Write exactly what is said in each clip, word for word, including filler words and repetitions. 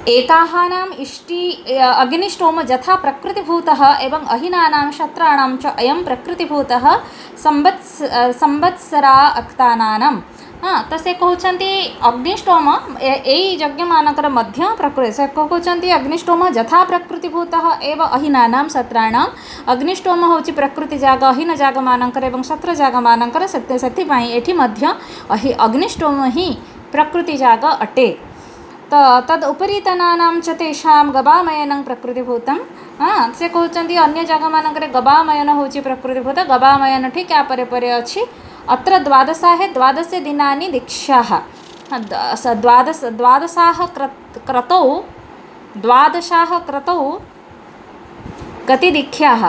एकाहानाम् इष्टि अग्निष्टोम यथा प्रकृतिभूतः एवं अहिनानां शत्राणां च अयं प्रकृतिभूतः संवत्स संवत्सरा अक्तानानां। हाँ तो से कहते अग्निष्टोम यही यज्ञ मानकर मध्य प्रकृति से कहते अग्निष्टोम यथा प्रकृतिभूतः एवं अहिनानां शत्राणां। अग्निष्टोम हूँ प्रकृति जाग अहिन जाग मानकर एवं शत्र जाग मानकर से एठी मध्य अहि अग्निष्टोम ही प्रकृति जाग अटे। तो तद उपरीतनानां च तेषां गवामयनं प्रकृतिभूतं। हाँ से कहते अन्य जगह मानकर गवामयन हूँ प्रकृतिभूत गवामयन ठीक क्या परे परे अच्छी अत्र द्वादशाः द्वादश दिनानि दीक्षाः। द्वादश द्वादशाः क्रतौ द्वादशाः क्रतौ कति दीक्षाः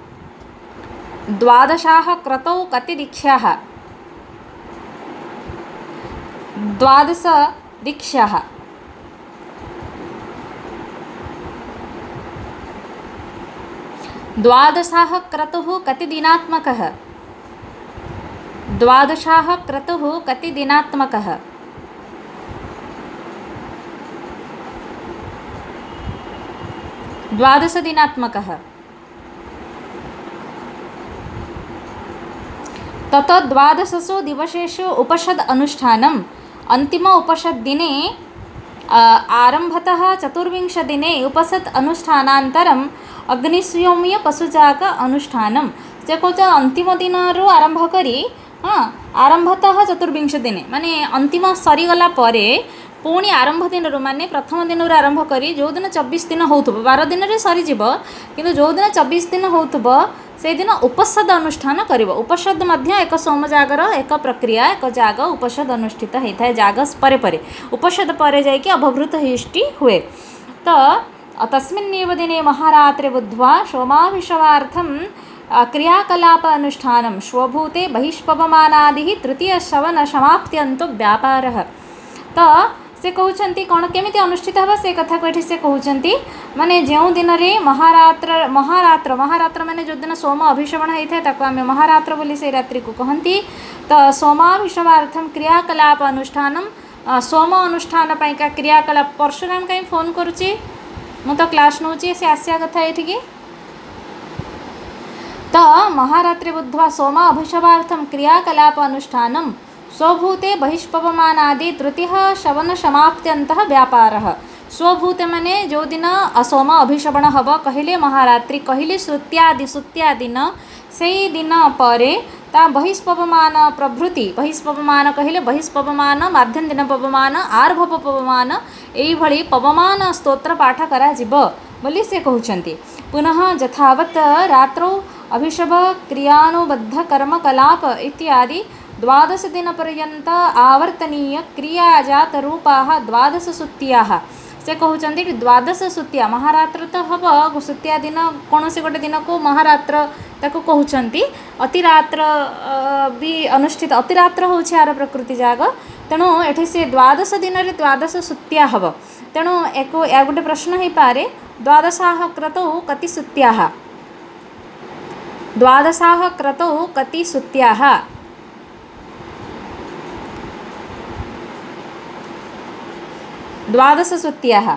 द्वादशाः क्रतौ कति दीक्षाः द्वादश दीक्षाः। द्वादशाः क्रतुः कति दिनात्मकः द्वादशाः क्रतुः कति दिनात्मकः द्वादश दिनात्मकः। तत द्वादशसु दिवसेषु उपषद अनुष्ठानम् अंतिम उपषद दिने आरंभतः चतुर्विंश दिने उपसद अनुष्ठानान्तरम् अग्निस्योम्य पशुजाग अनुष्ठानम्। से कौच अंतिम दिन रु आरंभ करी हाँ आरंभतः चतुर्विंश दिने माने अंतिम सरीगला परे पुणी आरंभ दिन रु माने प्रथम दिन रु आरंभ करी जो दिन चौबीस दिन होउथबो बारह दिन रे सरीजिब किंतु जो दिन चौबीस दिन होउथबो से दिन उपसद अनुष्ठान करिवो। उपसद मध्य एक सोमजागर एक प्रक्रिया एक जाग उपसद अनुष्ठित होता है। जाग परे परे उपसद परे जाइए अभवृत हिष्टि हुए। तो तस्मिन्नेव दिने महारात्रे बुद्ध्वा सोमाभिषवार्थं क्रियाकलाप अनुष्ठानं स्वभूते बहिष्पवमानादिः तृतीय शवन समाप्त्यन्तो व्यापारः। तो से कहते कौन केमिति अनुष्ठित हे से कथा को से कहते माने जो दिन रे महारात्र महारात्र महारात्र माने जो दिन सोम अभिषवण होता है आम महारात्र बोली से रात्रि को कहती। तो सोमाभिषवार्थम क्रियाकलाप अनुष्ठानम सोम अनुष्ठान पाइका क्रियाकलाप परशुराम कहीं फोन करुच्ची मु तो क्लास नौ से आसिया कथा ये। तो महारात्रि बुद्ध्वा सोम अभिषवार्थम क्रियाकलाप अनुष्ठानम स्वभूते बहिष्पवमानादि तृतीय शवन समाप्त्यंतः व्यापारः। स्वभूते माने जो दिन असोम अभिषवण हब कहले महारात्रि कहले श्रुत्यादि श्रुत्या दिन से दिन परे ता बहिष्पवमान प्रभृति बहिष्पवमान कहले बहिष्पवमान माध्यम दिन पवमान आर्भव पवमान एई भली पवमान स्तोत्र पाठ करा जिव बोली से कहउछंती। पुनः यथावत् रात्रौ अभिषव क्रियानुबद्ध कर्म कलाप इत्यादि द्वादश दिन पर्यंत आवर्तनीय क्रियाजात रूपाः द्वादश सुत्याः। से कहते कि द्वादश सुत्या महारात्र तो हम सुत्या दिन कौन से गोटे दिन को महारात्र ताको कहते अतिरात्र भी अनुष्ठित अतिरात्र हूँ यार प्रकृति जाग तेणु ये से द्वादश दिन रे द्वादश सुत्या हम तेणु एक या गोटे प्रश्न हो पारे द्वादशाः क्रतौ कति सुत्याः द्वादशाः क्रतौ कति सुत्याः द्वादश सुत्याः।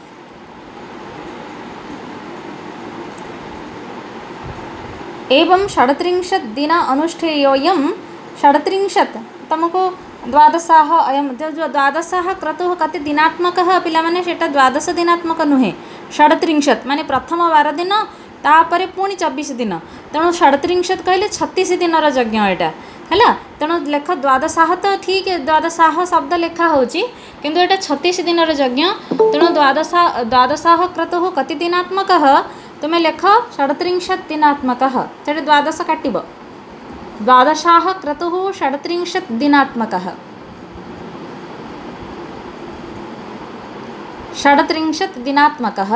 एवं षड्त्रिंशत् दिन अनुष्ठेयोऽयं षड्त्रिंशत् तुमको द्वादशाः अयं जो द्वादशाः क्रतुः कति दिनात्मकः पिला माने सेटा द्वादश दिनात्मक नुहे षड्त्रिंशत् माने प्रथम बार दिन तापर पुणी चौबीस दिन तेणु षड्त्रिंशत् कहले छत्तीस दिन यज्ञ एटा है तेणु लेख द्वादशाः तो ठीक है द्वादशाः शब्द लेखा होची किंतु एटा छत्तीस दिन यज्ञ तेणु द्वादशा द्वादशाः क्रतुः कति दिनात्मकः तुम्हें लेख षड्त्रिंशत् दिनात्मकः से द्वादश काटिब द्वादशाः क्रतुः षड्त्रिंशत् दिनात्मकः षड्त्रिंशत् दिनात्मकः।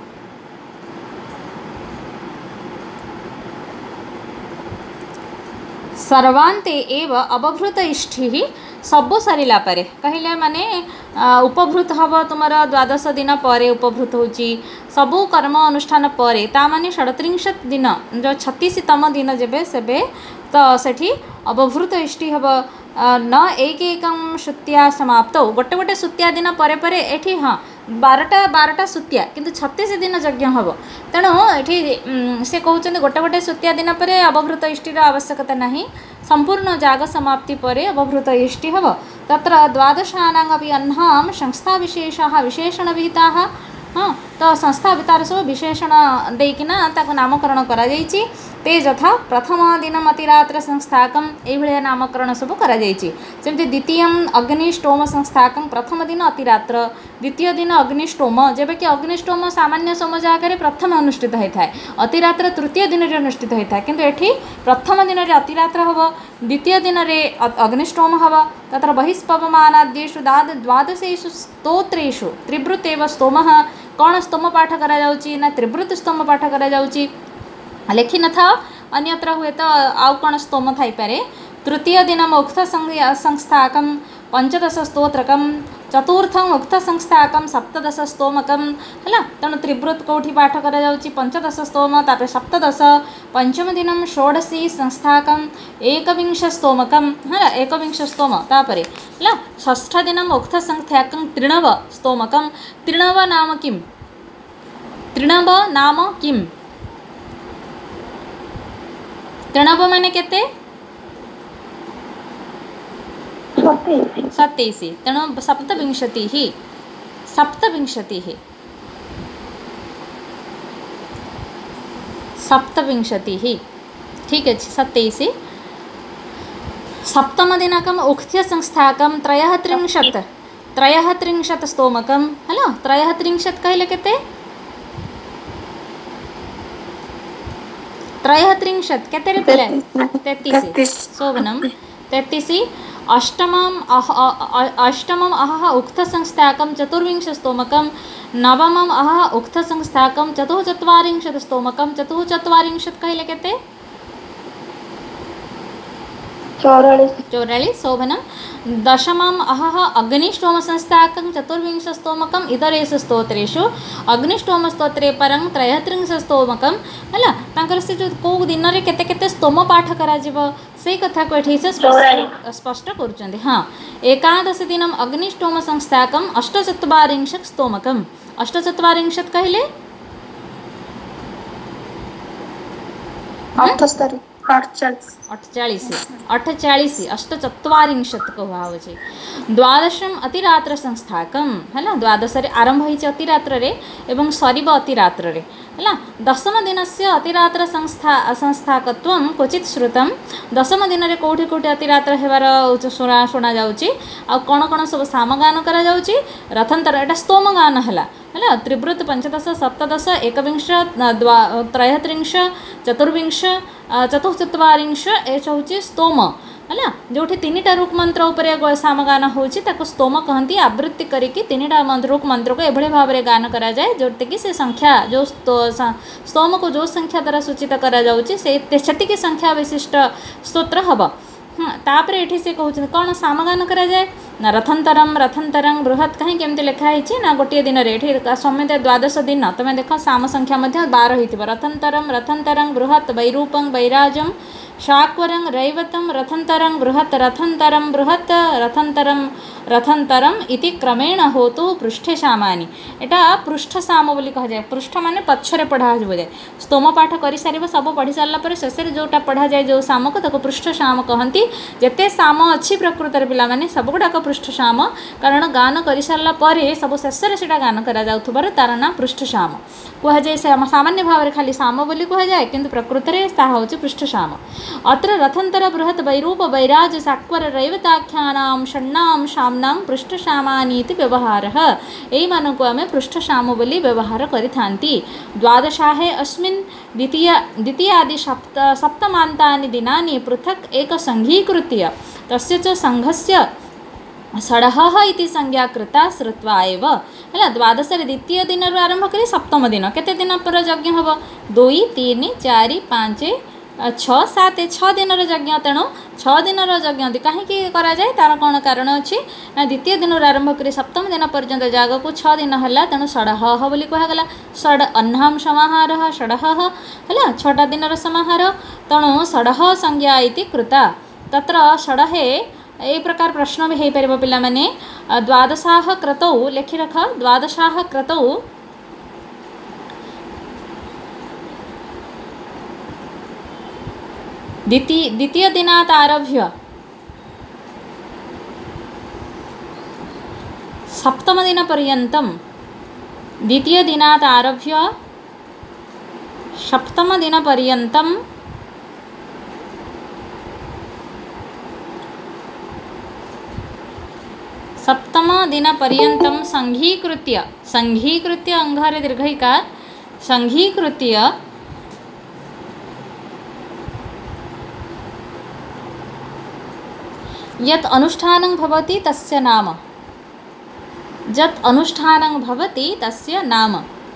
सर्वान्ते एव अबभृत इष्टि सबु सरिला परे कहले माने उपभृत हम तुम द्वादश दिन पर उपभृत होची सबु कर्म अनुष्ठान पर ता माने षड्त्रिंशत् दिन जो छत्तीसतम दिन जेबे सेबे तो सेठी अबभृत इष्टि हम न एक एक श्रुत्या समाप्त गोटे गोटे श्रुत्या दिन परे परे एठी हाँ बारटा बारटा सुतिया किंतु छत्तीस दिन यज्ञ हम तेणु ये से कहते गोटे गोटे सुतिया दिन पर अवभृत इष्टिर आवश्यकता नहीं संपूर्ण जाग समाप्ति पर अवभृत इष्टि हम तत्र द्वादशानां अपि अन्नां संस्था विशेषाः विशेषण विहिता हाँ तो संस्था वितार सब विशेषण देकिना ताको नामकरण करा जायछि ते यथा प्रथम दिन अतिरात्र संस्थाकम ये नामकरण सब करा जायछि सेमति द्वितीय अग्निष्टोम संस्थाकम प्रथम दिन अतिरात्र द्वितीय दिन अग्निष्टोम जेबे कि अग्निष्टोम सामान्य सोम जगह प्रथम अनुष्ठित होता है अतिरात्र तृतीय दिन रे अनुष्ठित होता है किंतु एठी प्रथम दिन रे अतिरात्र हबो द्वितीय दिन रे अग्निष्टोम हबो तत्र बहिष्पवमानाद्येषु द्वादशेषु स्तोत्रेषु त्रिवृत एव स्तोमः कौन स्तोम पाठ करा जाउची ना त्रिवृत स्तोम पाठ करा जाउची लेखि न था अन्यत्र हुए तो आउ कौन स्तोम थाई पारे तृतीय दिन उक्त संस्थाकम पंचदश स्तोत्रकम चतुर्थम उक्त संस्थाकम सप्तदश स्तोमकम है तेणु त्रिवृत कौटी पाठ करा जाउची पंचदश स्तोम तापर सप्तदश पंचम दिन षोडशी संस्थाकम एकविंश स्तोमकम है एकविंश स्तोम तापर है षष्ठ दिन उक्त संस्थाकम त्रिणव स्तोमकम त्रिणव नाम किम त्रिणव नाम किम त्रिणव माने केते सत्ताईस तेणु सप्तविंशति सप्तविंशति सप्तविंशति ठीक अच्छे सत्ताईस सप्तम दिनाकम उक्थ्य संस्थाकम त्रयः त्रिंशत् त्रयः त्रिंशत् स्तोमकम है त्रयः त्रिंशत् कहले केते त्रयः त्रिंशत् केते रे पिले तैंतीस शोभनम तैंतीस अष्टमम् अह अष्टमम् अहः उक्त संस्थाकं चतुर्विंश स्तोमकं नवमम् अहः उक्त संस्थाकं चतुश्चत्वारिंशत् स्तोमकं चतुश्चत्वारिंशत् कहले केते चौरालीस चौरालीस शोभनम दशमम् अहः अग्निष्टोम संस्थाकं चतुर्विंश स्तोमकं इतरेषु स्तोत्रेषु अग्निष्टोम स्तोत्रे परं त्रयत्रिंश स्तोमकं है तांकर से जो को दिन रे केते केते स्तोम पाठ करा जीवो से कथा को एठी से स्पष्ट स्पष्ट करूचंदी हाँ एकादश दिनम अग्निष्टोम संस्थाकम अष्टचत्वारिंशत् स्तोमकम अष्टचत्वारिंशत् कहले अठस्तरी अठचालीस अठचालीस अष्टचत्वारिंशत् कहुचे द्वादशम अतिरात्र संस्थाकम है द्वादश आरंभ होइছে अतिरात्र रे एवं सरीब अतिरात्र रे है दशम दिन से अतिरात्र संस्था संस्थाकत्वं क्वचित श्रुतम दशम दिन रे कोठी कोठी अतिरात्र हेबार शुणा शुणा जाउची आ कौन कौन सब सामगान करा जाउची रथंतर एटा स्तोम गान हला है त्रिवृत पंचदश सप्तदश एकविंश त्रयत्रिंश चतुर्विंश चतुश्चत्वारिंश एच हूँ स्तोम है जो तीन टा रूप मंत्र उपर सामगान होची स्तोम कहती आवृत्ति करके तीन टा रूप मंत्र को एभली भाव में गान करा जाए जोटी कि से संख्या जो स्तोम को जो संख्या द्वारा सूचित करा जाउची से सेतिकी संख्या विशिष्ट स्तोत्र हम तापर ये से कहते कौन सामगान करा जाए ना रथंतरम रथंतरं बृहत् कहीं केमती लिखाई ना गोटे दिन में समेत द्वादश दिन तुम देख साम संख्या बार हो रथंतरम रथंतरं बृहत् वैरूपं वैराजम शाक्वरं रैवतं रथंतरं बृहत् रथंतरं बृहत् रथंतरं रथंतरम इति क्रमेण होतु पृष्ठे सामानी एटा पृष्ठ साम बोली कह जाए पृष्ठ माने पछरे पढ़ा जाए स्तोम पाठ कर सार सब पढ़ी सारा पर शेष जोटा पढ़ा जाए जो साम को ताको पृष्ठ साम कहती जिते साम अच्छी प्रकृत पिला माने सब गुड़ाक पृष्ठ साम कारण गान कर सारा पर सब शेष से गान कर तार ना पृष्ठ साम कह जाए सामान्य भाव में खाली साम बोली कह जाए किंतु प्रकृत में ताहा होची पृष्ठ साम अत्र रथंतर बृहत् वैरूप वैराज साक्वर रैवताख्यानां षण्णां शाम्नां पृष्ठशामानीति व्यवहारः एई मानको आमे पृष्ठशाम बोली व्यवहार करिथान्ति द्वादशाहे अस्मिन् द्वितीय द्वितीयादि सप्त सप्तमान्तानि दिनानि पृथक् एक सङ्घीकृत्य तस्य च संघस्य षडहः इति संज्ञा कृता श्रुत्वा एव है द्वादश द्वितीय दिन आरंभ करी सप्तम दिन केते दिन पर यज्ञ हम दुई तीन चार पाँच छः सात छः दिन यज्ञ तेणु छः दिन यज्ञ कहीं कराए तार कौन कारण अच्छी ना द्वितीय दिन आरंभ कर सप्तम दिन पर्यंत जग को छः दिन है तेणु षडह बोली कहगला षड अन्नां समाहार षडह है छटा दिन समाहार तेणु षडह संज्ञा इति कृता तत्र षडहे ए प्रकार प्रश्न भी हो पार पिला माने द्वादशाह क्रतौ लिखि रख द्वादशाह क्रतौ द्वितीय द्वितीय दिनात् आरभ्य सप्तम दिन पर्यन्तं द्वितीय दिनात् आरभ्य सप्तम दिन पर्यन्तं सप्तम दिन पर्यन्तं संघीकृत्य संघीकृत्य अंगारे दीर्घइकार संघीकृत्य यत् अनुष्ठानं भवति तस्य नाम यत् अनुष्ठानं भवति तस्य नाम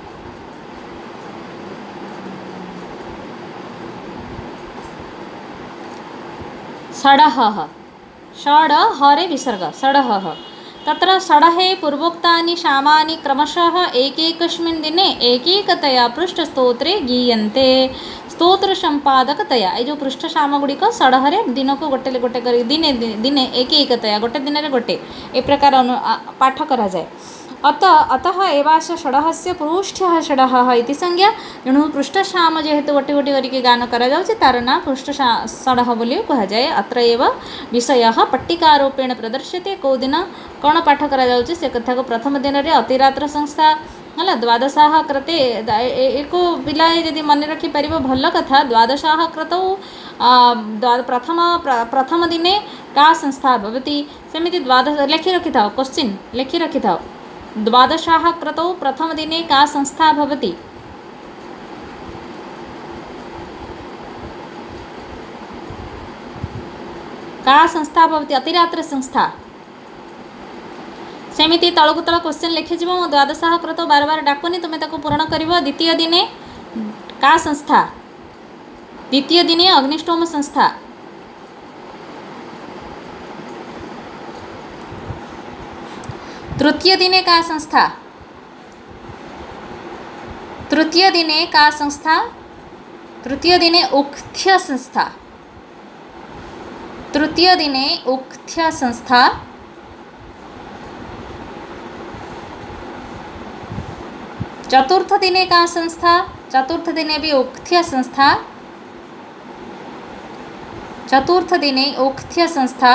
षडहः षड हरे विसर्ग षडहः तत्र षडहे पूर्वोक्तानि सामानि क्रमशः एकैकस्मिन् दिने एकैकतया पृष्ठस्तोत्रे गीयन्ते स्तोत्र संपादकतया ये जो पृष्ठ सामगुड़िक षडहरे दिन को गोटे गोटे कर दिने दिने एकैकतया गोटे दिन में गोटे ए प्रकार पाठ करा जाए अत अतः एवास्य षडहस्य पृष्ठः षडहः इति संज्ञा तेणु पृष्ठसाम जेहेतु गोटे गोटे करके गान करा जाउछि तार ना पृष्ठ षडह बोली कहा जाए अत्र एव विषयः पट्टिकारूपेण प्रदर्श्यते कौ दिन कौन पाठ करा जाउछि से कथा को प्रथम दिन रे अतिरात्र संस्था है द्वादशाह कृते एक पिलाए यदि मन रखी पार भल कथा द्वादशाह क्रतौ प्रथम प्रथम दिने का संस्था भवति सेमिति द्वादश लिखि रखि थाओ क्वेश्चन लिखि रखि थाओ द्वादशाह क्रतौ प्रथम दिने का संस्था भवति का संस्था भवति अतिरात्र संस्था सेमिति तलकु तल क्वेश्चन लिखिज मो द्वादशाह क्रतौ बार बार डाकुनी तुम्हें ताको पूर्ण करिवो द्वितीय दिने का संस्था द्वितीय दिने अग्निष्टोम संस्था तृतीय दिने का संस्था तृतीय दिने का संस्था तृतीय दिने उक्थ्य संस्था तृतीय दिने उक्थ्य संस्था चतुर्थ दिने का संस्था चतुर्थ दिने भी उक्थ्य संस्था चतुर्थ दिने उक्थ्य संस्था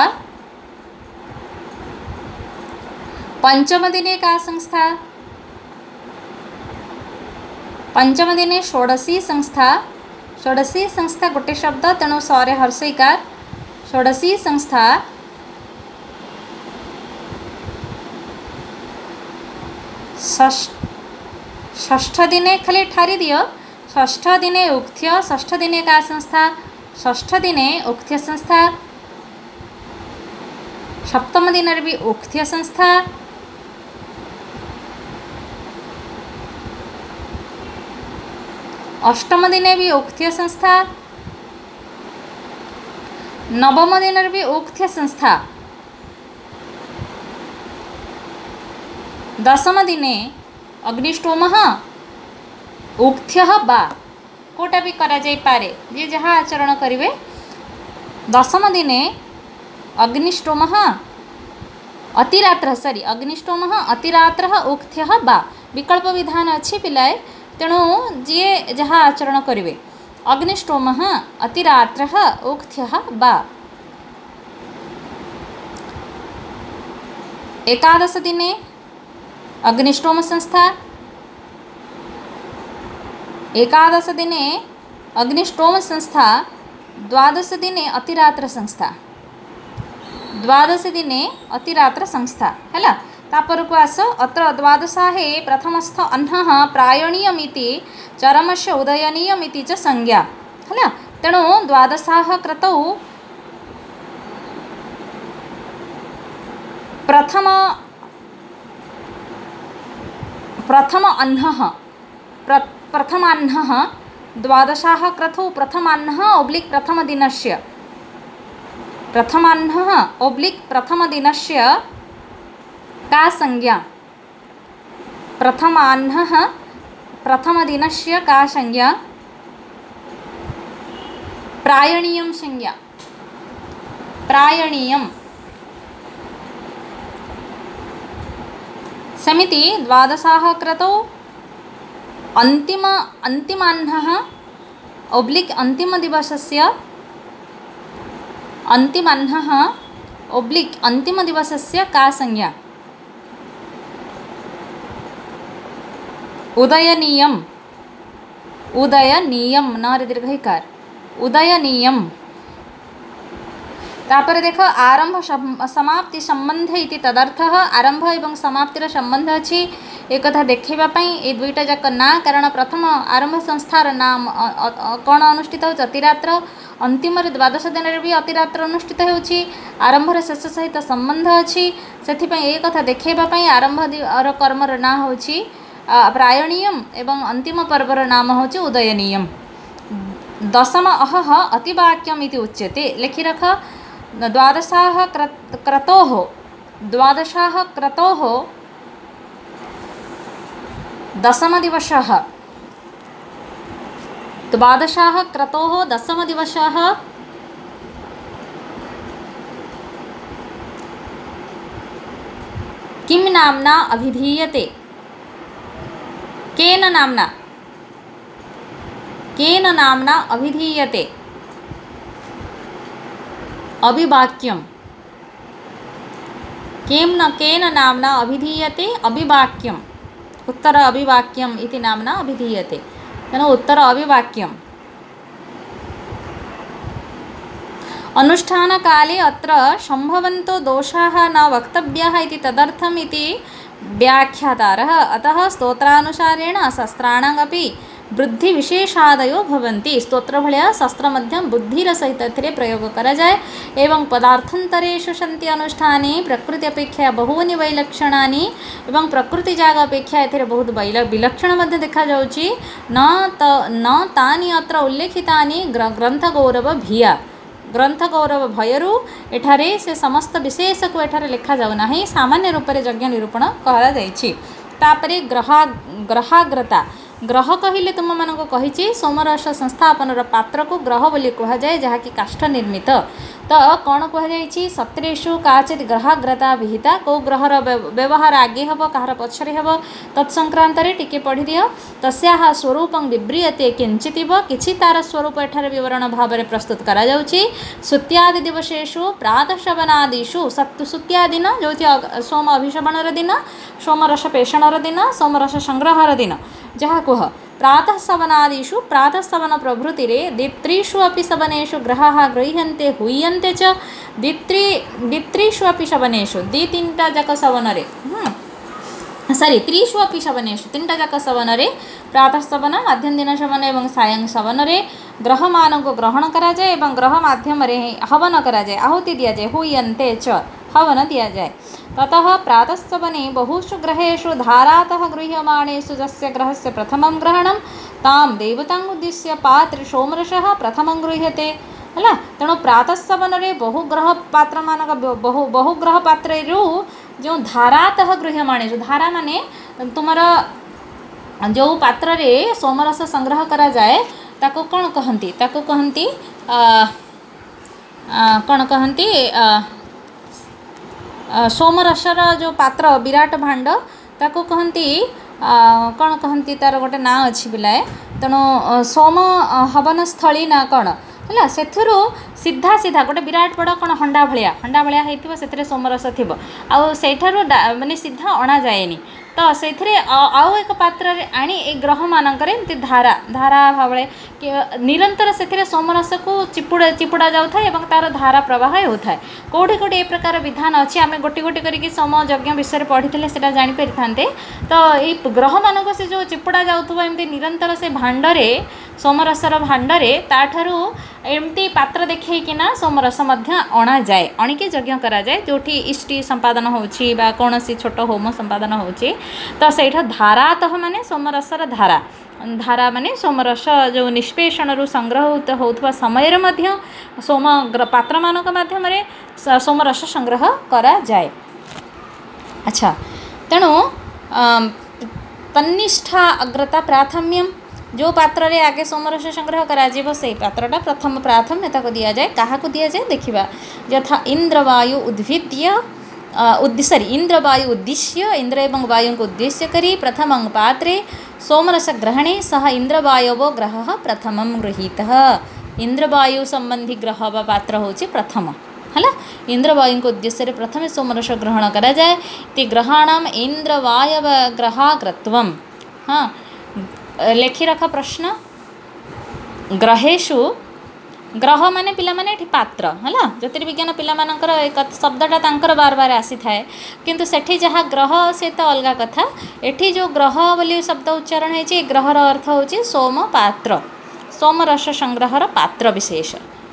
पंचम दिने का संस्था पंचम दिने षोडशी संस्था षोडशी संस्था गोटे शब्द तेणु सरे हर्षइकार षोडशी संस्था षष्ठ दिने खाली ठारी दियो षष्ठ दिने उक्थ्य षष्ठ दिने का संस्था षष्ठ दिने उक्थ्य संस्था सप्तम दिन भी उक्थ्य संस्था अष्टम दिने भी उक्थ्य संस्था नवम दिन भी उक्थ्य संस्था दशम दिने अग्निष्टोम उक्थ्य बा कोटा भी करा जाई पारे जे जहाँ आचरण करिवे दशम दिने अग्निष्टोम अतिरात्र सॉरी अग्निष्टोम अतिरात्र उक्थ्य बा विकल्प विधान अच्छी पिलाए तेणु जी जहाँ आचरण करिवे अग्निष्टोम अतिरात्र उक्थ्य बा एकादश दिने अग्निष्टोम संस्था एकादश दिने अग्निष्टोम संस्था द्वादश दिने अतिरात्र संस्था द्वादश दिने अतिरात्र संस्था है तापर को आस अत्र द्वादशाहे प्रथमस्थ अह्नः प्रायणीयमिति चरमस्य उदयनीयमिति च संज्ञा है तेणु द्वादशाः क्रतौ प्रथम प्रथम अह्नः प्र प्रथमाह्नः द्वादशाः क्रतौ प्रथमाह्नः ओब्लिक् प्रथमदिनस्य प्रथमाह्नः ओब्लिक् प्रथमदिनस्य का संज्ञा प्रथमाह्नः प्रथमदिनस्य का संज्ञा प्रायणीयं संज्ञा प्रायणीयं समिति द्वादशाः क्रतौ अन्तिम अन्तिमाह्नः ओब्लिक् अन्तिमदिवसस्य अन्तिमाह्नः ओब्लिक् अन्तिमदिवसस्य का संज्ञा? उदयनीयम् उदयनीयम् न दीर्घइकार उदयनीयम्। तापर देख आरंभ समाप्ति संबंध इति तदर्थः आरंभ एवं समाप्तिर संबंध अछि एक कथा देखिबा पई ए दुईटा जाक ना कारण प्रथम आरंभ संस्थार नाम कौन अनुष्ठित हो अतिरात्र अंतिम द्वादश दिन भी अतिरात्र अनुष्ठित होछि आरंभर शेष सहित संबंध अछि सेथि पई ए कथा देखिबा पई आरंभ और कर्मर ना होछि प्रायणीयम एवं अंतिम पर्वर नाम होछि उदयनीयम। दशम अहः अतिवाक्यम इति उच्यते लिखि रख द्वादशाः क्रतोः द्वादशाः क्रतोः दशमदिवसः द्वादशाः क्रतोः दशमदिवसः किं नाम्ना अभिधीयते? केन नाम्ना केन नाम्ना अभिधीयते? अभिवाक्यम केन न केन नाम्ना अभिधीयते? अभिवाक्यम उत्तर अभिवाक्यम इति नाम्ना अभिधीयते तेन उत्तर अभिवाक्यम। अनुष्ठान काले अत्र संभवन्तो दोषाः न वक्तव्याः इति तदर्थम् इति व्याख्यातारः। अतः स्तोत्रानुसारेण शस्त्राणामपि बुद्धि विशेषादयो भवन्ति। स्तोत्र भलिया शस्त्र मध्य बुद्धिर सहित एथिरे प्रयोग करा जाए एवं पदार्थान्तरेषु सन्ति अनुष्ठाने प्रकृति अपेक्षा बहुनि वैलक्षणानि एवं प्रकृति जाग अपेक्षा एथिरे बहुत विलक्षण मध्य देखा जाउछि न त न तानि अत्र उल्लेखितानि ग्रंथ गौरव भिया ग्रंथ गौरव भयरू एठारे से समस्त विशेष को एठारे लिखा जाउ नाही सामान्य रूप में यज्ञ निरूपण करा जाइछि। तापरे ग्रहा ग्रहाग्रता ग्रह कहले तुम मानक कहिछि सोमरस संस्थापनर पात्र को ग्रह बोली कहा जाए जहाँकि काष्ठ निर्मित। तो कौन कह जाइछि सत्रेषु काचित ग्रहाग्रता विहिता को ग्रहर व्यवहार आगे हम कहार पछरे हम तत्संक्रांत टिके पढ़ी दियो। तस्याः स्वरूपं विव्रियते किंचितिव किछि तार स्वरूप एठारे विवरण भाव में प्रस्तुत करा जाउछि। सुत्यादि दिवसेषु प्रातःश्रवणादिषु सत्तु सुत्या दिन जो सोम अभिश्रवणर दिन सोमरस पेषणर दिन सोमरस संग्रहर दिन जहाँ कुह प्रातः सवनादिषु प्रातः सवन प्रभृति दित्रीषु अपि सवनेषु ग्रहाः गृह्यन्ते हुयन्ते च दित्री दित्रीषु अपि सवनेषु दी तीनटा जाक सवनरे सॉरी त्रीषु अपि सवनेषु तीनटा जाक सवनरे प्रातः सवन मध्यम दिन सवन एवं सायं सवनरे ग्रह मान को ग्रहण करा जाए एवं ग्रह माध्यम हवन करा जाए आहुति दिया जाए हुयन्ते च हवन दिया जाए। ततः प्रातःसवने बहुषु ग्रहेषु धारातः गृह्यमाणेषु यस्य ग्रहस्य प्रथमं ग्रहणं तां देवतां उद्दिश्य पात्र सोमरसः प्रथमं गृह्यते है। तेणु प्रातःसवन बहुग्रह पात्र मानक बहु बहुग्रह पात्र जो धारातः गृह्यमाणेषु धारा माने तुमर जो पात्र रे सोमरस संग्रह करा जाए ताको कौन कहती ताको कहती कौन कहती सोमरसर जो पात्र विराट भांड ताको कहती कौन कहती तार गोटे ना अच्छी पिलाए तेणु सोम हवन स्थली ना कौन है से सीधा सीधा गोटे विराट बड़ कौन हंडा भाया हंडा भाया होती से सोमरस थी आठार मानने सीधा अणा जाएनि तो से आउ एक पात्र आनी ए ग्रह मानक धारा धारा भाव निरंतर से सोमरस को चिपुड़ा चिपुड़ा जाऊ तार धारा प्रवाह होता है कौटी कौटी ए प्रकार विधान अच्छी आम गोटी गोटी करके सोम यज्ञ विषय पढ़ी थे से जापर था। तो ये ग्रह मानक से जो चिपुड़ा जाऊँ एमती निरंतर से भांडरे सोमरसर भांडरे ताठारू एमती पात्र देखना सोमरस अणा जाए अणिके यज्ञ करा जाए जो इष्टि संपादन होची बा कौन सी छोट होम संपादन होची। तो सहीटा धारातः माने सोमरसर धारा धारा माने सोमरस जो निष्पेषण रु संग्रह होता समय मध्य सोम पात्र मानक माध्यम सोमरस संग्रह करा जाए। अच्छा तेणु तन्निष्ठा अग्रता प्राथम्यम जो पात्र रे आगे सोमरस संग्रह करा जीव से पात्रटा प्रथम प्राथम्यता को दिया जाए क्या को दिया जाए देखिबा यथा इंद्रवायु उद्भिद्य उद्देश्य सॉरी इंद्र वायु उद्देश्य इंद्र एवं वायु को उद्देश्य करी प्रथमं पात्रे सोमरस ग्रहणे सह इंद्र वायवो ग्रह प्रथमं गृहीतः। इंद्र वायु संबंधी ग्रह व पात्र होची प्रथम है। इंद्र वायु को उद्देश्य प्रथम सोमरस ग्रहण करा जाए ते ग्रहाणाम इंद्र वायव ग्रहाग्रत्वम। हाँ लेखि रख प्रश्न ग्रहेशु ग्रह माने पिला माने एठी पात्र है ज्योतिर्विज्ञान पिला मानकर एक शब्दटा तांकर बार बार आसी थाए किंतु सेठी जहाँ ग्रह से तो अलग कथा एठी जो ग्रह बोली शब्द उच्चारण है ग्रहर अर्थ होची सोम पात्र सोम रस संग्रहर पात्र विशेष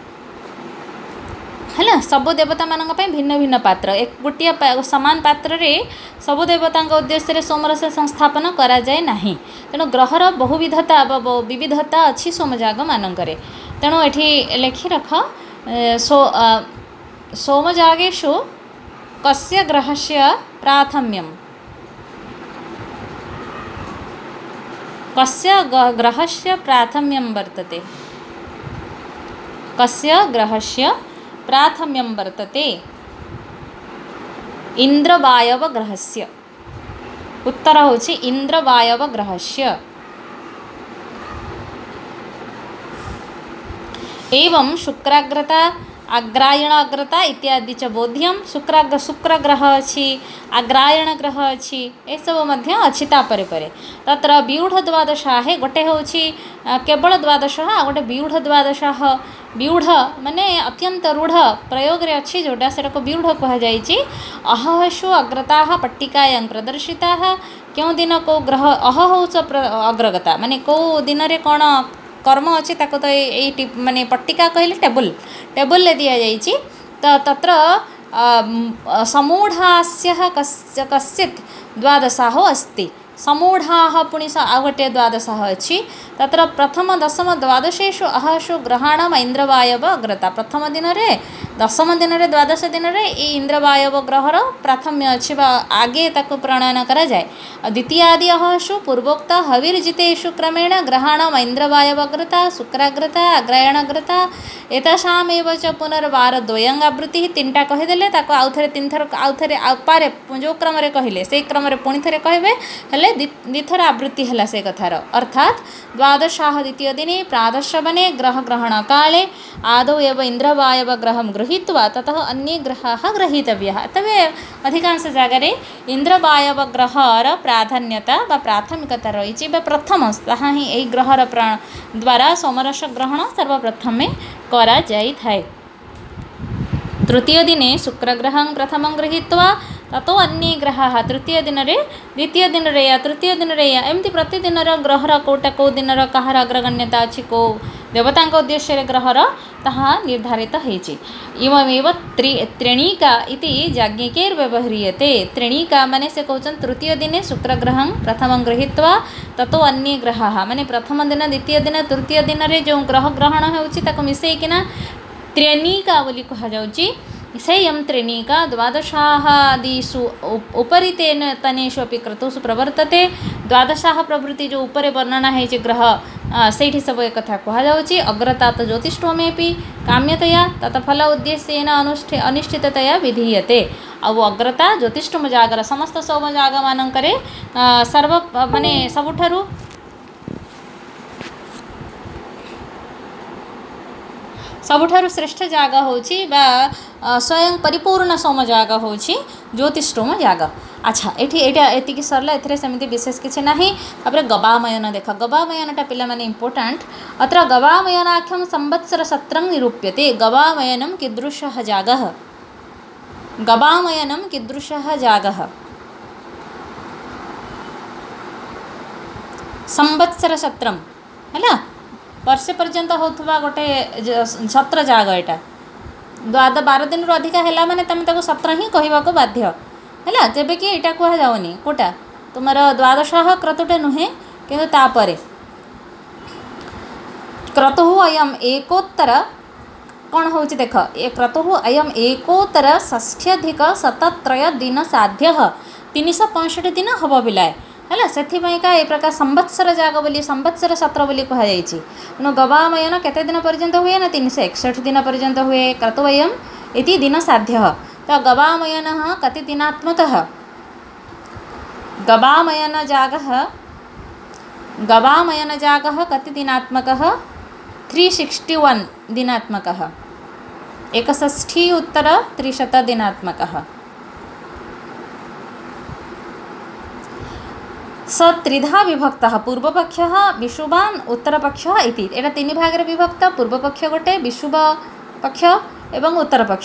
है। सबु देवता मान भिन्न भिन्न पात्र एक गोटे सामान पात्र रे सबु देवता उद्देश्य सोमरस संस्थापन करा जाए नहीं तेणु ग्रहर बहुविधता विविधता अच्छी सोमजाग मानकरे तेणु एठी लेखि रख सो सोमजागेषु कस्य ग्रहस्य प्राथम्यम कस्य ग्रहस्य प्राथम्यम वर्तते कस्य ग्रहस्य प्राथम्यम वर्तते इंद्रवायव ग्रहस्य। उत्तर होछि इंद्रवायव ग्रहस्य। एवं शुक्राग्रता अग्रायण अग्रता इत्यादि च बोध्यम शुक्राग्र शुक्र ग्रह अच्छी अग्रायण ग्रह अच्छी ए सब मध्य अच्छी तापरे परे तत्र व्यूढ़ द्वादशा है गोटे होछि केवल द्वादश आ गोटे व्यूढ़ द्वादशा व्यूढ़ माने अत्यंत रूढ़ प्रयोग रे अच्छी जोटा से व्यूढ़ कह जाइछि। अहहसु अग्रता पट्टिकायां प्रदर्शिता क्यों दिन को ग्रह अह होच अग्रगता माने को दिन रे कौन कर्म अच्छी ताको तो ये माने पट्टिका कहले टेबल टेबल ले दिया जाइछि तो तत्र समूढ़ास्यः कश्चित् द्वादशाः अस्ति समूढ़ाः पुनि आ गोटे द्वादशाः अच्छी तत्र प्रथम दशम द्वादशेषु अहसु ग्रहाणाम इंद्रवायव अग्रता प्रथम दिन रे दशम दिन रे द्वादश दिन रे ये इंद्रवायव ग्रहर प्राथम्य अच्छी आगे ताको प्रणयन करा जाए। द्वितीयादि अहसु पूर्वोक्त हविर्जितेषु क्रमेण ग्रहाणाम इंद्रवायव अग्रता शुक्राग्रता अग्रायणाग्रता एतासामेव च पुनर्वार द्वयं आवृत्ति तीनटा कहीदेले ताको आउ थरे तीन थर आउ थरे पारे जो क्रम रे कहिले से क्रम रे पुणी थरे कहबे हेले द्विथर आवृत्ति है से कथार अर्थात द्वादशाह द्वितीय दिने प्रादशवने ग्रह ग्रहण काले आदौ एव इंद्रवायव ग्रह गृहीत्वा ततः अन्ये ग्रहाः ग्रहीतव्याः। तबे अधिकांश जगार इंद्रवायव ग्रहर प्राधान्यता व प्राथमिकता रही प्रथम ताहा ही यही ग्रहर द्वारा सोमरस ग्रहण सर्वप्रथमे करा जाई थाए। तृतीय दिने शुक्रग्रहं प्रथमं गृहीत्वा ततो अन्ये ग्रहाः तृतीय दिन रे द्वितीय दिन रे या तृतीय दिन रे या एमती प्रतिदिन ग्रहर कोटा को दिन कहार अग्रगण्यता अच्छी को देवता उद्देश्य ग्रहर ताहा निर्धारित होइछि। इममेव त्रि त्रिणीका इति याज्ञिकैर्व्यवह्रियते। त्रिणीका माने से कहउछन तृतीय दिने शुक्रग्रहं प्रथमं गृहीत्वा ततो अन्ये ग्रहाः माने प्रथम दिन द्वितीय दिन तृतीय दिन रे जो ग्रह ग्रहण होउछि ताको मिसेइकिना त्रिणीका बोली कहा जाउछि। सेयं त्रिणीका द्वादशादिषु उपरि तेन तनेषु अपि क्रतुषु प्रवर्तते। द्वादशाः प्रभृति जो उपरे वर्णना है ग्रह से सब एक कथा कह जाउछि। अग्रता तो ज्योतिष्ठोमेपि काम्यतया तत्फल उद्देश्येन अनुष्ठे अनिश्चिततया विधीयते। आउ अग्रता ज्योतिष्ठम जागर समस्त सोम जाग मानकरे सर्व माने सबुठारु सबुठारु श्रेष्ठ जाग होची बा स्वयं परिपूर्ण सोम जाग होची ज्योतिष्ठोम जाग। अच्छा एठी एटा एतिकी सरला एथरे सेमिति विशेष किछि नाही। तापर गवामयन देख गवामयनटा पिला माने इंपोर्टेंट अत्र गवामयनाख्यं संवत्सर सत्रं निरूप्यते। गवामयनं कीदृशः जागः गवामयनं कीदृशः जागः संवत्सर सत्रं हैला वर्षे पर्यंत होथुवा गोटे सत्र जाग एटा द्वाद बार दिन रु अधिका हैला माने तमे ताको सत्र ही कहबा को बाध्य हैला जेबे कि एटा कह जाउनी कोटा तुमर द्वादशः क्रतुटे नुहे किंतु तापरे क्रतुः अयम एकोत्तर कौन होची देख ए क्रतुः अयम एकोत्तर षष्ठ्यधिक शतत्रय दिन साध्यः तीन सौ पैंसठ दिन हब बिलाए है से ए प्रकार संवत्सर जाग बोली संवत्सर सत्र बोली कह जाइए। गवामयन केते दिन पर्यंत हुए ना तीन सौ एकसठ दिन पर्यंत हुए क्रतुवयम इति दिन साध्य तो गवामयन कति दिनात्मकः गवामयन जागः गवामयन जागः कति दिनात्मकः थ्री सिक्स्टी वन दिनात्मकः एकषष्ठी उत्तर त्रिशत दिनात्मकः स त्रिधा विभक्तः पूर्वपक्षः विषुवान् उत्तरपक्षः इति एटा तीन भाग रे विभक्त पूर्वपक्ष गोटे विषुव पक्ष एवं उत्तरपक्ष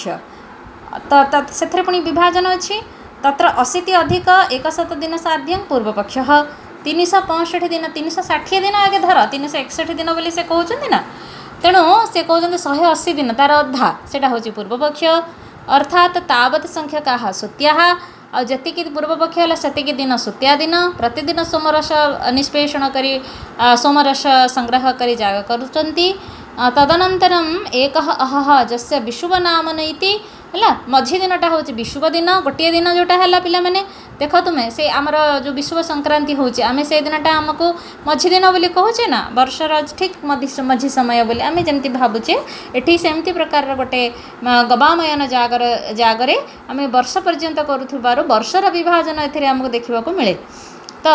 तो से पुणी विभाजन अच्छी तत्र अशीति अधिक एकशत दिन साध्यं पूर्वपक्षः तीन सौ पैंसठ दिन तीन सौ षाठी दिन आगे धर तीन सौ एकसठ दिन बोली से कहते ना तेणु से कहते शहे अशी दिन तार अधा से हूँ पूर्वपक्ष अर्थात तावत संख्या क्या सुत्या आ जी पूर्वपक्ष है से दिन सुत्या दिन प्रतिदिन सोमरस निष्पेषण कर सोमरस संग्रह कर जाग करुँच तदनन्तरम एक अहह जस्य विषुव नाम नैति है मझी दिनटा हूँ विषुव दिन गोटे दिन जोटा है पिला माने देख तुम्हें से आमर जो विषुव संक्रांति होची आमे से दिनटा आमको मझी दिन बोली कहूचे ना वर्षर ठीक मझी समय बोली आमे जमती भावुचे एठी सेमती प्रकार गोटे गवामयन जागर जागरे आमे वर्ष पर्यंत करुथबारु वर्षर विभाजन एथिरे आमको देखिबा को मिले तो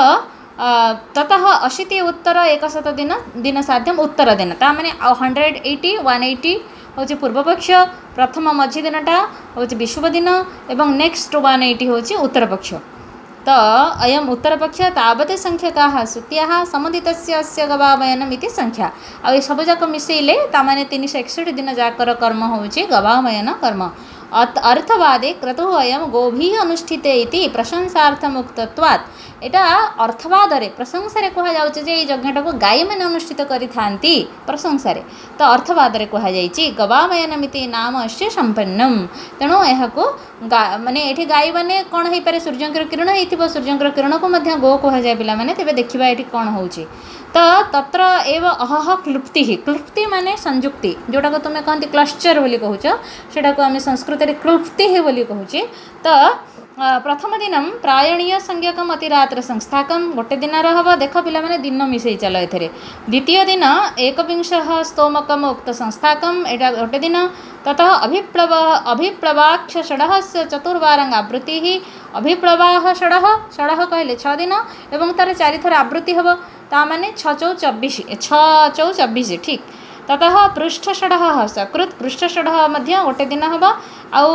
ततः अशीति उत्तर एकशत दिन दिन साध्यम उत्तर दिन ता माने हंड्रेड एटी वन एटी हूँ पूर्वपक्ष प्रथम मझी दिनटा हूँ विषुव दिन एवं नेक्स्ट वन एटी हूँ उत्तरपक्ष तो अयम उत्तरपक्ष तावत संख्या क्या सुत्या समुदित गवामयनम इति संख्या आ सब जाक मिसेले तामाने तीन सौ एकसठ दिन जाकर कर्म हूँ गवामयन कर्म अर्थवादे क्रतुः अयम गोभी अनुष्ठिते इति प्रशंसार्थमुक्तत्वात् एटा अर्थवादरे प्रशंसारे कहा जाउचे जे ए यज्ञटा को गाई मैंने अनुष्ठित करिथांती प्रशंसारे तो अर्थवादरे कहा जाइछि गवामयनमिति नाम अस्य संपन्नम तेणु एहाको माने एठी गाई माने कोन हेइ पारे सूर्यंकर किरण हेइथिबो सूर्यंकर किरण को मध्य गो कहा जाय पिला माने तेबे देखिबा एठी कोन होउछि तो तत्र एव अहह क्लुप्ति क्लुप्ति माने संयुक्ति जोटा को तुम कहती क्लस्टर बोली कहूच सेटा को आम संस्कृत में क्लुप्ति बोली कहूचे तो प्रथम दिन प्रायणीय संज्ञकम अतिरात्र संस्थाकम गोटे दिन हम देख पे दिन मिसई चल ए द्वितीय दिन एकविंश स्तोमकम उक्त संस्थाकम एटा गोटे दिन ततः अभिप्लव अभिप्लवाक्ष षडह से चतुर्वारंग आवृत्ति अभिप्लवाह षडह षडह कहले छ दिन एवं तार चारि थर आवृत्ति हम ताने छ चौ चौबीस छ चौ चौबीस ठीक ततः पृष्ठ षडह सकृत पृष्ठ षडह गोटे दिन हम आउ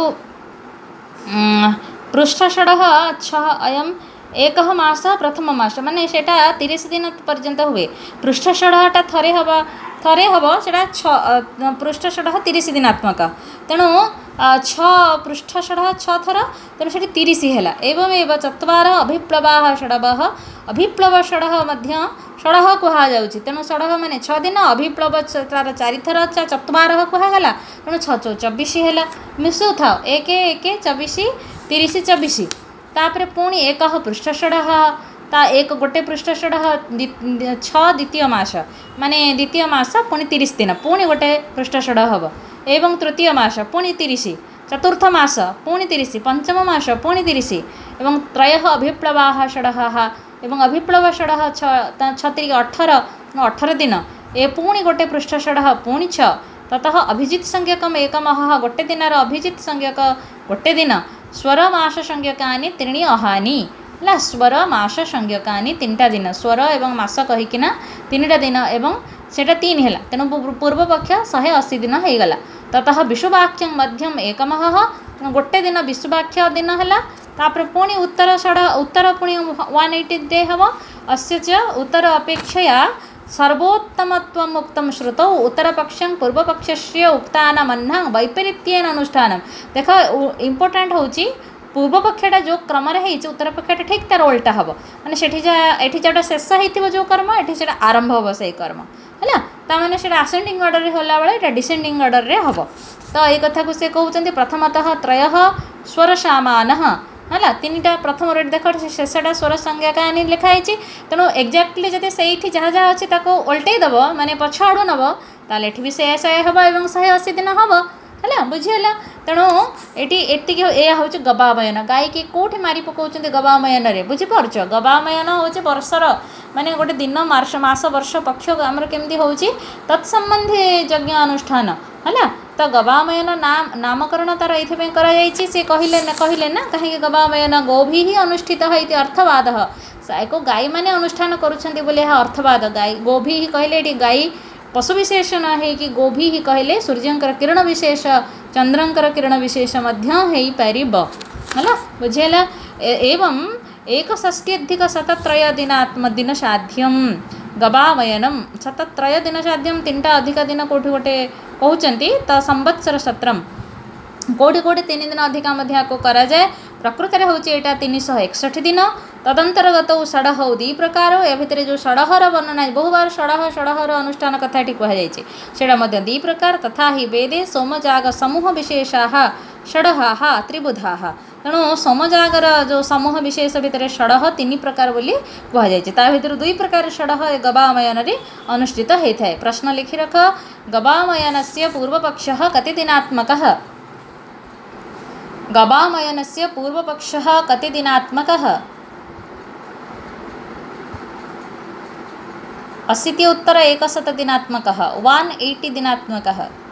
पृष्ठ षडह छ अयम एक मास प्रथम मास माने सेटा तीस दिन पर्यंत हुए पृष्ठ षडहटा थरे हवा थरे हम से छ पृष्ठ षडह तीस दिनात्मक तेणु छ पृष्ठ षडह छ थर तेणु से तीस है एवं चत्वार अभिप्लवा षडव अभिप्लव षडह षडह कहुच्छी तेणु षडह माने छ दिन अभिप्लव तार चारि थर चत्वार कहगला तेणु छ चौ चौबीस है मिसु था एक एक चौबीस तीस चौबीस तापर पुणी एक पृष्ठ षडह ता एक गोटे पृष्ठ षडह छ द्वितीय मास माने द्वितीय मास पुणी तीस दिन पुणी गोटे पृष्ठ षडह हम एवं तृतीय मास पुणी तीस चतुर्थ मास पुणी तीस पंचम मास पुणी तीस एवं त्रय अभिप्लवा षडह एवं अभिप्लव षडह छत्रिक अठर अठर दिन ए पुणी गोटे पृष्ठ षडह पुणी छ ततः अभिजित संज्ञकम एकमह गोटे दिन अभिजित संज्ञक गोटे दिन स्वर मास संज्ञकानि त्रीणि अहानि है स्वर मास संज्ञकानि तीनटा दिन स्वर एवं मास कहीकिना तीनटा दिन एवं सेटा तीन है तेणु पूर्वपक्ष शहे अशी दिन हो गला ततः विषुवाक्यं मध्यम एकमह गोटे दिन विषुवाक्य दिन है तापर पुणी उत्तर षड उत्तर पुणी वन एटी डे हम अस्य च उत्तर अपेक्षया सर्वोत्तमत्वम् उक्तं श्रुतौ उत्तरपक्षं पूर्वपक्षस्य उक्तानामन्ना वैपरीत्येन अनुष्ठानं देख इम्पोर्टाट होची पूर्वपक्षटा जो क्रम रही उत्तरपक्षटा ठीक तार उल्टा हम मैंने सेठी जा एठी जोटा शेष हो जो कर्म एठी सेटा आरंभ हम से कर्म है ताने से आसेंडिंग अर्डर रे होला बेले एटा डिसेंडिंग अर्डर रे हम तो ये कथा को से कहते प्रथमतः त्रय स्वर सामान है तीन टा प्रथम रेट देख शेषटा स्वर संज्ञा कहानी लिखाई तेणु एक्जाक्टली जब से जहाँ जहाँ अच्छी उल्टे दब माने पछ आड़ू नब ताले भी से शहे हम और शहे अशी दिन हम है बुझीगला तेणु ये यह हूँ गवामयन गाई कि कौटी मारी पकाउं गवामयन रे बुझीपार गवामयन हूँ वर्षर माने गोटे दिन मार्च मास वर्ष पक्ष आमर केमती हूँ तत्संबंधी यज्ञ अनुष्ठान है। तो गवामयन नाम नामकरण तार ये से कहले ना कहले ना कहीं गवामयन गोभी ही अनुष्ठित है अर्थवाद एक गाई मैंने अनुष्ठान करुँच बोले अर्थवाद गाई गोभी ही कहले ये गाई पशु विशेष न है कि गोभी ही कहले सूर्यंकर किरण विशेष चंद्रंकर किरण विशेष हो पार है बुझेगा। एवं एक षष्ट्यधिक शतत्रय दिनात्म दिन साध्यम गवामयनम शतत्रय दिन साध्यम तीन टा अधिक दिन कौटी गोटे कहते तो संवत्सर सत्रम कौटी कौटी तीन दिन अधिका कराए प्रकृत में हूँ यहाँ तीन शह एकसठ दिन तदंतर्गत षडह दी प्रकार या भितर जो षडहर वर्णना बहुबार षडह षडहर अनुष्ठान कथा ये कहुई दी प्रकार तथा ही वेदे सोमजाग समूह विशेषा षडहा त्रिबुधा तेणु सोमजागर जो समूह विशेष भितर षडह तीन प्रकार बोली कहुई भितर दुई प्रकार षडह गवामयन अनुष्ठित होता है। प्रश्न लिखि रख गवामयन से पूर्वपक्ष कति दिनात्मक गवामयन से पूर्वपक्ष कति दिनात्मक अशीति उत्तर एकशत दिनात्मक वन एटी दिनात्मक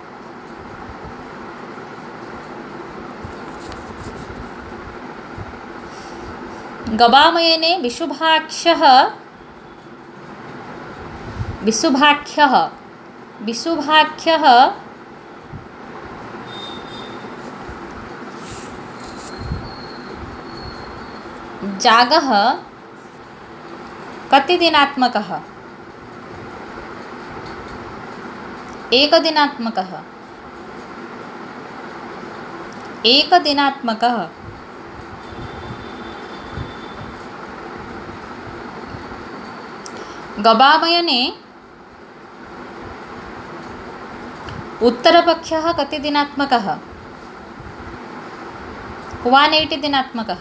गवामयने विशुभाख्यः विशुभाख्यः विशुभाख्यः जागः कति दिनात्मकः एक दिनात्मकः एक दिनात्मकः गवामयने उत्तरपक्षः कति दिनात्मकः वन एटी दिनात्मकः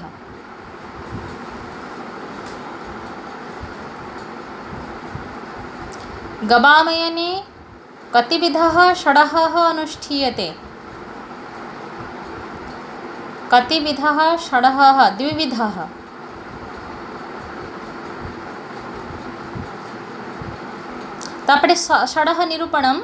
गवामयने कतिविधः षडहः अनुष्ठीयते कतिविधः षडहः द्विविधः तापरे षडह निरूपणम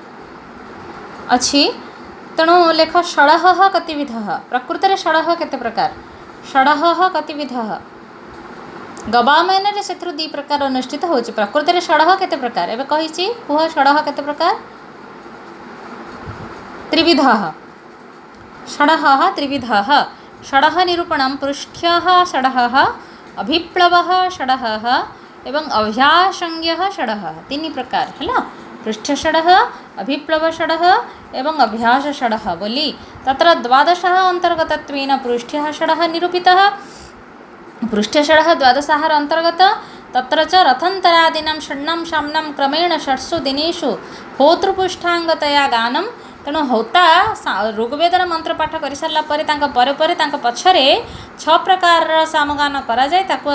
अच्छी तेणु लेख षडह कतिविधः प्रकृत में षडह केते प्रकार षडह कतिविधः गवामयन से दी प्रकार अनुष्ठित हो प्रकृत में षडह केते प्रकार एवं कही कुह षडह केते प्रकार त्रिविधः षडह त्रिविधः षडह निरूपणम पृष्ठ्यः षडह अभिप्लवः षडह एवं अभ्यासंज्ञ षडह तीन प्रकार है पृष्ठ षडह अभिप्लव षडह एवं अभ्यास षडह बोली तत्र द्वादश अंतर्गतत्वेन पृष्ठ्यः षडह निरूपितः पृष्ठ षडह द्वादशार अंतर्गत तत्र च रथंतरादीनां षण्णां शाम्नां क्रमेण षट्सु दिनेषु होतृपुष्ठांगतया गानम तेणु होता ऋग्वेदर मंत्र पाठ कर सारा परे परे पछरे छ प्रकार सामगान करा जाए ताको